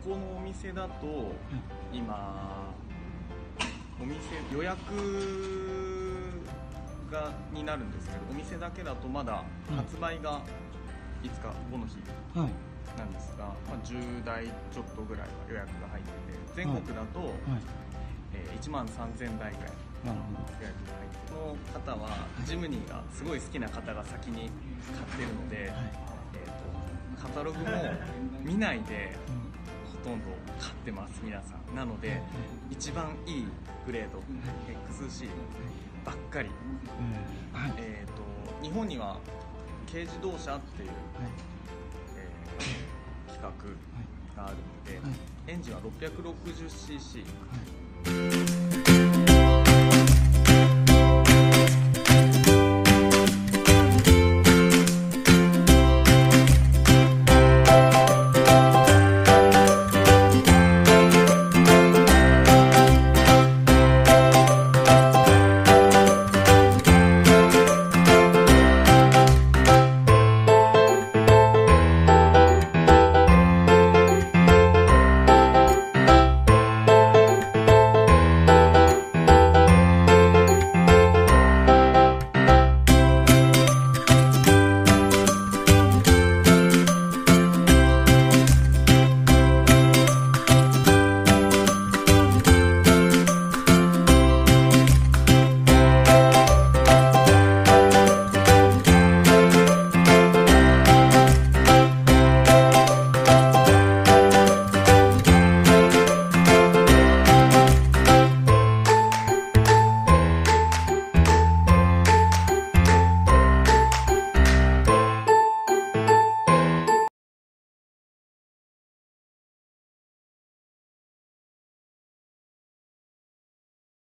このお店だと、今お店予約になるんですけど、お店だけだとまだ発売がいつかこの日なんですが、10台ちょっとぐらいは予約が入ってて、全国だと、1万3000台ぐらい予約が入ってて、この方はジムニーがすごい好きな方が先に買ってるので、カタログも見ないでほとんど買ってます皆さん。なので一番いいグレード XC ばっかり、日本には軽自動車っていう、企画があるので、エンジンは 660cc、